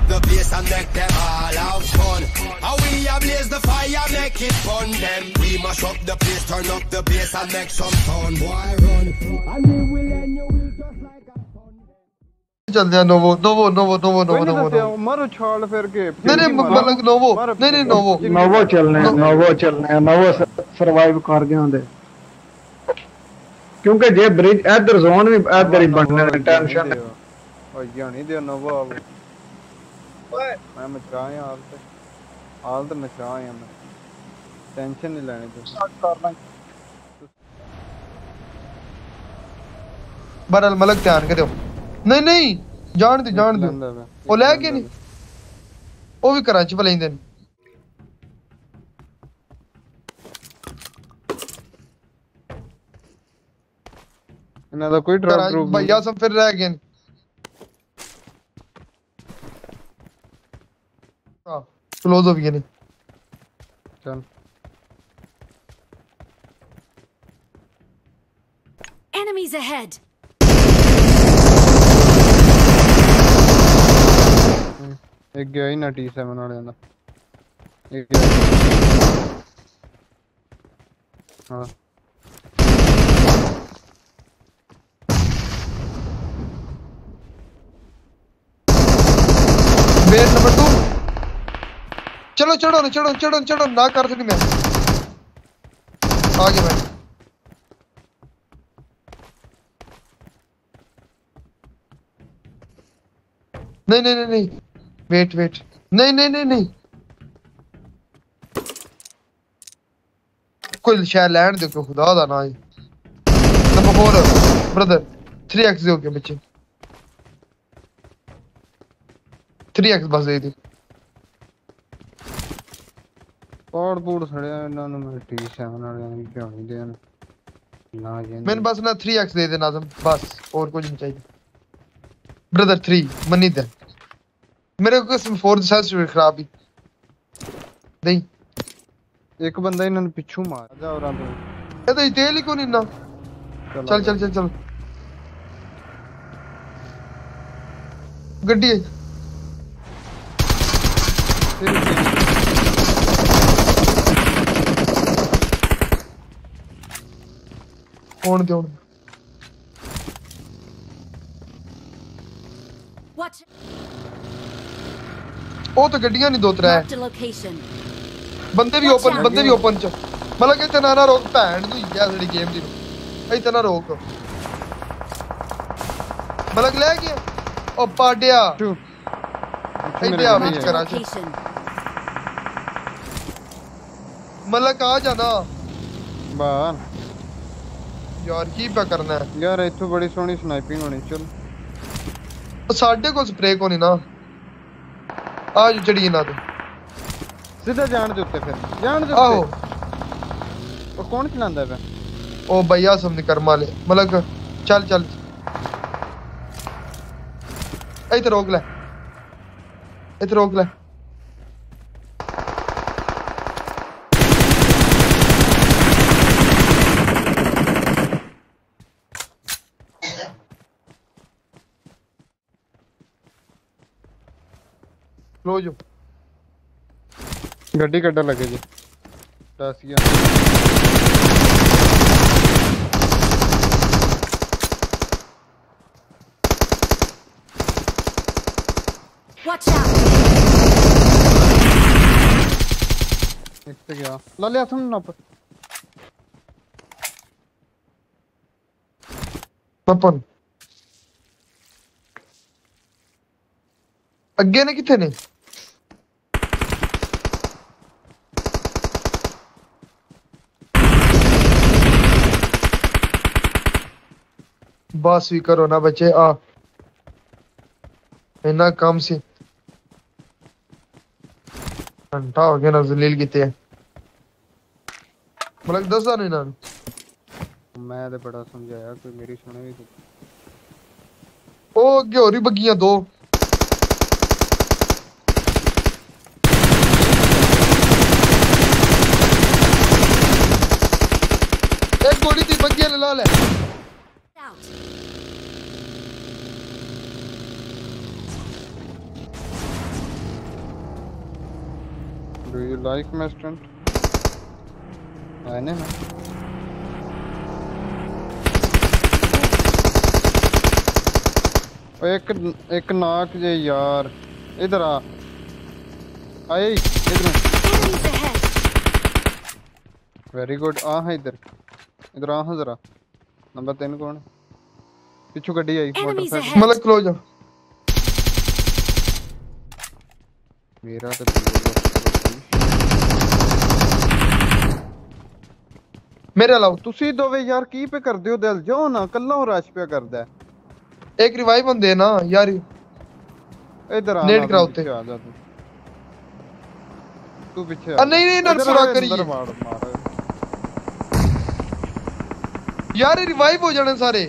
the place and make them all have fun. How we ablaze the fire, make it fun. Them we mash up the place, turn up the bass and make some fun. Boy run, and we will end you will just like a fun. चलते हैं novo मारो छाल फिर के नहीं मतलब novo नहीं novo चलने नोवो सरवाइव कर गए होंगे क्योंकि जे ब्रिज इधर जोन भी इधर ही बनने टेंशन ओ यानी दे नोवो मैं मचराया हाल तो मचराया मैं टेंशन नहीं लेनी तू बरल मलक ध्यान के दो नहीं जान दो वो लेके नहीं वो भी कराची पे लेंदे इन्हां दा कोई ड्रॉप ग्रुप भैया सब फिर रह गए हां क्लोज हो गए ने चल enemies ahead एक गया ही ना T7 वाले ना एक हां बेस नंबर 2 चलो चढ़ो ना कर सकी मैं आगे मैं नहीं वेट नहीं कोई शायद लैंड देखो खुदा दा ना नंबर 4 ब्रदर 3x हो गया बच्चे 3x बस दे दी पॉड खड़े इन्हां नु मैं T7 वाले ने क्यों नहीं देन ना ये मैंने बस ना 3x दे देना बस और कुछ नहीं चाहिए ब्रदर 3 मनी दे मेरे को इसमें 4 सेल्स खराब ही नहीं एक बंदा इन्होंने पिछू मार जा और आप ये तो तेल ही कोनी ना चल गड्डी कौन दे watch ओ तो गड्डियां नहीं दो त्रै marked a location बंदे भी ओपन च मतलब कि इतना ना रोक भैन तू या साडी गेम दी इतना रोक मतलब ले गया ओ पाडिया इधर आ विच करा मतलब आ जाना बाहर यार की पे करना है यार इत्थों बड़ी सोहनी स्नाइपिंग होनी चल साढ़े को स्प्रे को नहीं ना आज चढ़ी ना तो सीधा जान दे उत्ते फिर जान दे आहो ओ कौन चलांदा है ओ भैया सबने कर्मा ले मतलब चल इधर रोक ले लो जो गड्डी कड्डा लगे जी टासिया watch out एक पे गया ला लिया तुम ना पर पपन अगे ने किथे ने बस भी करो ना बच्चे आ इतना कम से घंटा हो गया ना जलील किते मतलब 10 नहीं ना मैं तो बड़ा समझाया कोई मेरी सुने भी ओ अगे होरी बगियां दो एक गोली थी बगियां ला ले Do you like my stunt? I know. एक नाक जे यार इधर आ आए इधर Enemies ahead. वेरी गुड आ है इधर इधर आ जरा नंबर 3 कौन पिछू गड्डी आई Enemies मोटरसाइकिल ahead. मलक क्लोज मेरा तो मेरे अलाउ ਤੁਸੀਂ ਦੋਵੇਂ ਯਾਰ ਕੀ ਪੇ ਕਰਦੇ ਹੋ ਦਿਲ ਜਾਓ ਨਾ ਕੱਲਾ ਰਸ਼ ਪਿਆ ਕਰਦਾ एक रिवाइव बंदे ना यार इधर आ नेट ना कराओ पीछे आ जा तू पीछे आ नहीं नहीं नर पूरा करिए मार मार यार रिवाइव हो जाने सारे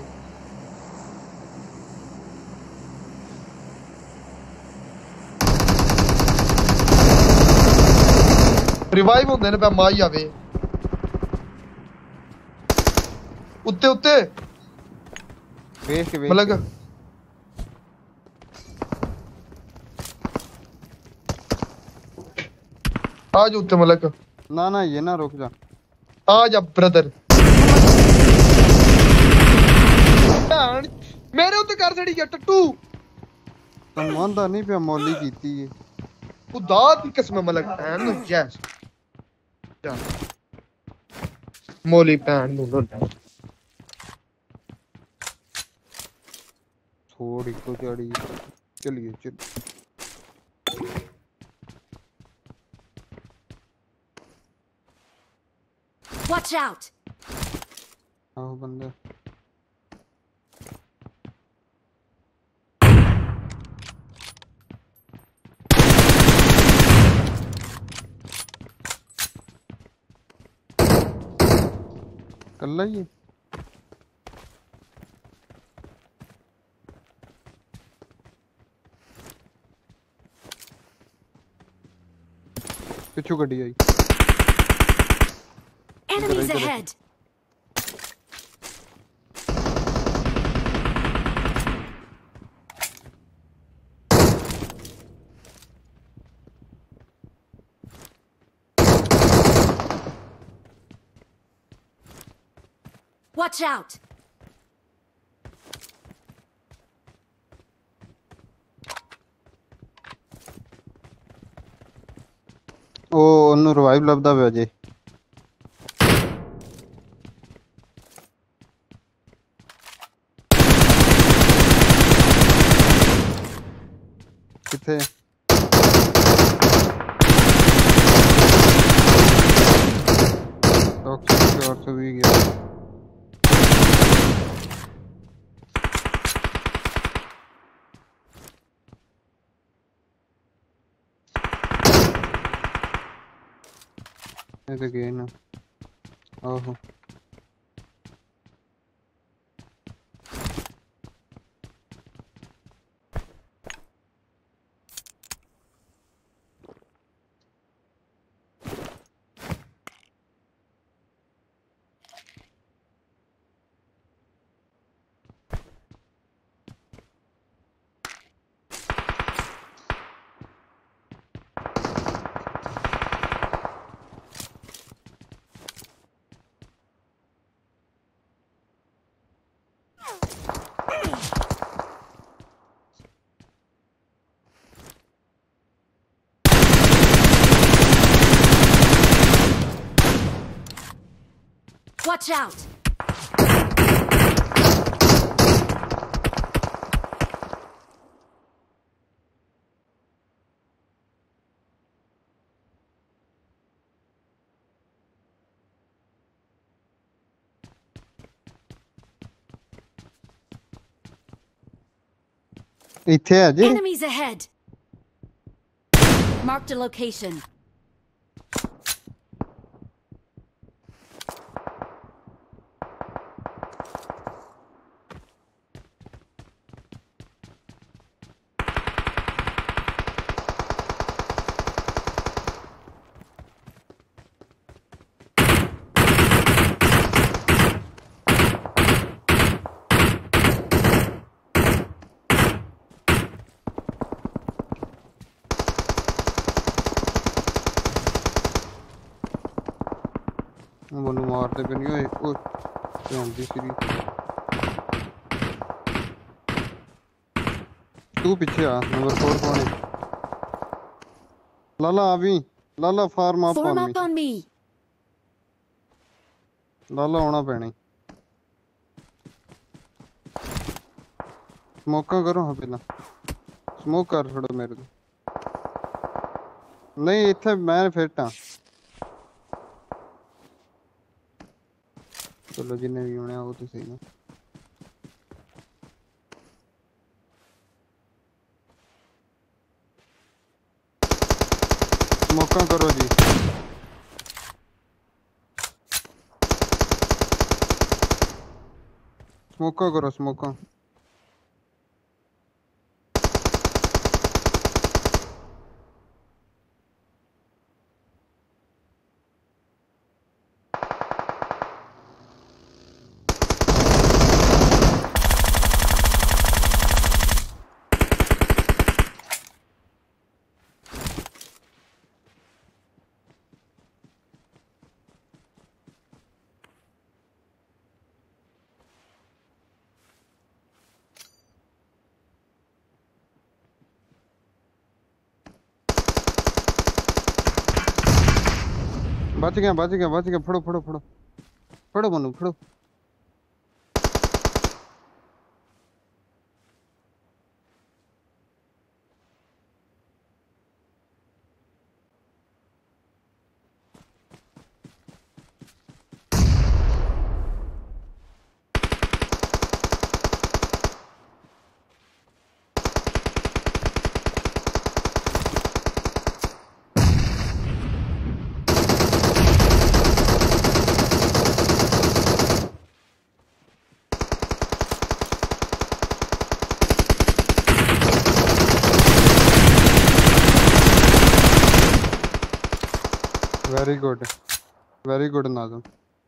रिवाइव होंदे ने पे माई आवे उत्ते उत्ते वेख वेख मलक आज उत्ते मलक ना ना ये ना रुक जा आज अब ब्रदर मेरे उत्ते कर छड़ी गया टट्टू तमांदा नहीं पे मौली कीती है खुदा दी कसम मलक भैन नु यस मोली भैन नु थोड़ी को चढ़ी चलिए चल Watch out. आओ बंदे कल्ला ही पिछू गड्डी आई Enemies ahead. Watch out. ओ ਉਹਨੂੰ ਰਿਵਾਈਵ ਲੱਭਦਾ ਪਿਆ ਜੇ ਕਿੱਥੇ ਓਕੇ और तो भी गया ये तो गए ना ओहो Watch out. ਇੱਥੇ ਹੈ ਜੀ Enemies ahead. Marked a location. ਮੈਨੂੰ ਮਾਰਦੇ ਪਏ ਨਹੀਂ ਓਏ ਓਏ ਜਾਂਦੀ ਸੀਗੀ ਤੂੰ ਪਿੱਛੇ ਆ ਨੰਬਰ 4 ਕੋਣੇ ਲਾਲਾ ਆਵੀ ਲਾਲਾ form up Form on up on me. ਲਾਲਾ ਆਉਣਾ ਪੈਣੀ ਸਮੋਕਾਂ ਕਰੋ ਹਾਂ ਪਹਿਲਾਂ ਸਮੋਕ ਕਰ ਛੜੋ ਮੇਰੇ ਤੋਂ ਨਹੀਂ ਇੱਥੇ ਮੈਂ ਫਿੱਟ ਹਾਂ ਚਲੋ ਜਿੰਨੇ ਵੀ ਹੋਣੇ ਉਹ ਤੁਸੀਂ ਨਾ ਸਮੋਕਾਂ ਕਰੋ ਜੀ ਸਮੋਕਾਂ ਕਰੋ ਸਮੋਕਾਂ बच गया फड़ो फड़ो फड़ो फड़ो मनु फड़ो वेरी गुड नाज़म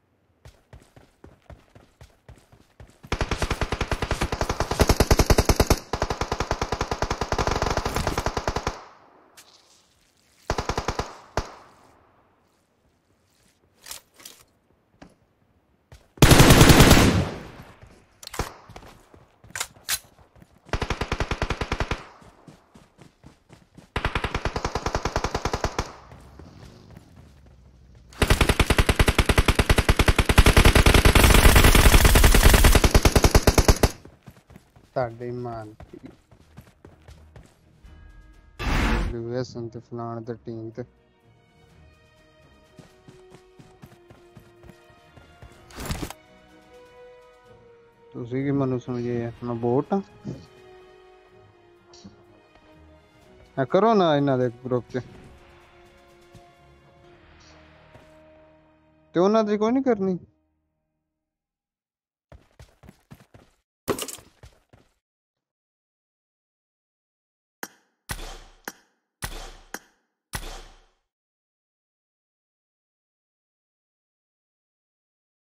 ਤੁਹਾਡੇ ਮਾਨ ਲੂਐਸਨ ਤੇ ਫਲਾਣ ਦੀ ਟੀਮ ਤੇ ਤੁਸੀਂ ਕੀ ਮੈਨੂੰ ਸਮਝੇ ਮੈਂ ਬੋਟ ਆ ਕਰੋ ਨਾ ਇਹਨਾਂ ਦੇ ਗਰੁੱਪ 'ਚ ਤੇ ਉਹਨਾਂ ਦੀ ਕੋਈ ਨਹੀਂ ਕਰਨੀ